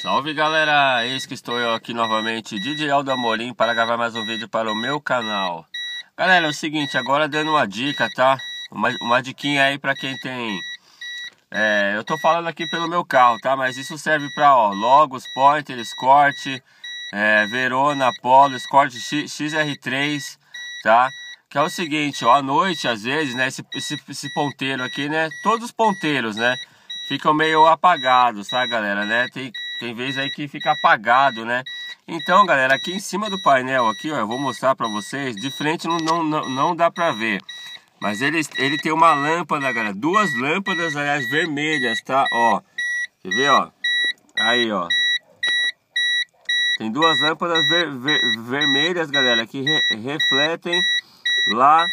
Salve galera, eis que estou eu aqui novamente, DJ Aldo Amorim, para gravar mais um vídeo para o meu canal. Galera, é o seguinte, agora dando uma dica, tá? Uma diquinha aí para quem tem... eu tô falando aqui pelo meu carro, tá? Mas isso serve para, Logos, Pointer, Escort, Verona, Polo, Escort XR3, tá? Que é o seguinte, à noite, às vezes, né, esse ponteiro aqui, né, todos os ponteiros, né, ficam meio apagados, tá, galera, né, tem vez aí que fica apagado, né. Então, galera, aqui em cima do painel, aqui, ó, eu vou mostrar pra vocês, de frente não dá pra ver, mas ele tem uma lâmpada, galera, duas lâmpadas, aliás, vermelhas, tá, ó, quer ver, ó, aí, ó. Tem duas lâmpadas vermelhas, galera, que refletem lá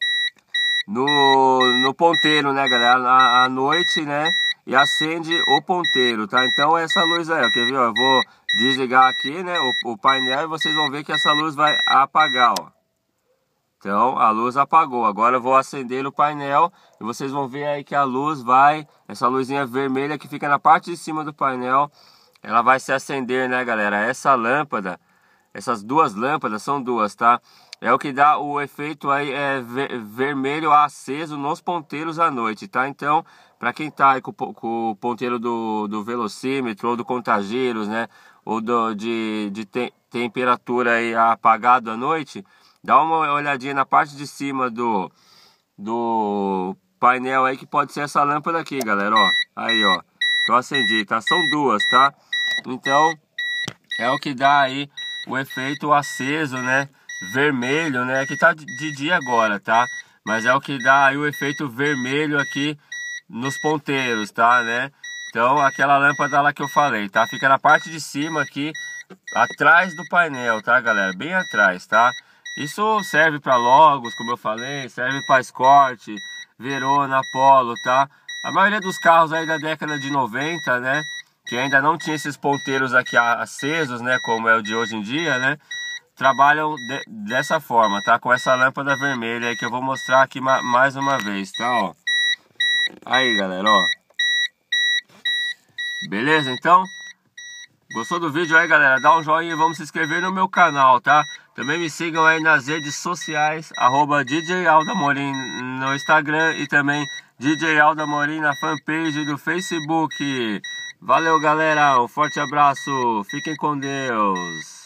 no ponteiro, né, galera, à noite, né, e acende o ponteiro, tá? Então essa luz aí, ó, quer ver, ó, eu vou desligar aqui, né, o painel e vocês vão ver que essa luz vai apagar, ó. Então a luz apagou, agora eu vou acender o painel e vocês vão ver aí que a luz vai, essa luzinha vermelha que fica na parte de cima do painel, ela vai se acender, né, galera? Essa lâmpada, essas duas lâmpadas, são duas, tá? É o que dá o efeito aí, vermelho aceso nos ponteiros à noite, tá? Então, para quem tá aí com o ponteiro do velocímetro ou do contageiros, né? Ou de temperatura aí apagado à noite, dá uma olhadinha na parte de cima do painel aí, que pode ser essa lâmpada aqui, galera, ó. Aí, ó. Eu acendi, tá? São duas, tá? Então, é o que dá aí o efeito aceso, né? Vermelho, né? Que tá de dia agora, tá? Mas é o que dá aí o efeito vermelho aqui nos ponteiros, tá, né? Então, aquela lâmpada lá que eu falei, tá? Fica na parte de cima aqui, atrás do painel, tá, galera? Bem atrás, tá? Isso serve para Logos, como eu falei, serve para Escort, Verona, Polo, tá? A maioria dos carros aí da década de 90, né? Que ainda não tinha esses ponteiros aqui acesos, né? Como é o de hoje em dia, né? Trabalham dessa forma, tá? Com essa lâmpada vermelha aí que eu vou mostrar aqui mais uma vez, tá? Ó. Aí, galera, ó. Beleza, então? Gostou do vídeo aí, galera? Dá um joinha e vamos se inscrever no meu canal, tá? Também me sigam aí nas redes sociais, @DJ Aldo Amorim no Instagram e também DJ Aldo Amorim na fanpage do Facebook. Valeu, galera, um forte abraço, fiquem com Deus.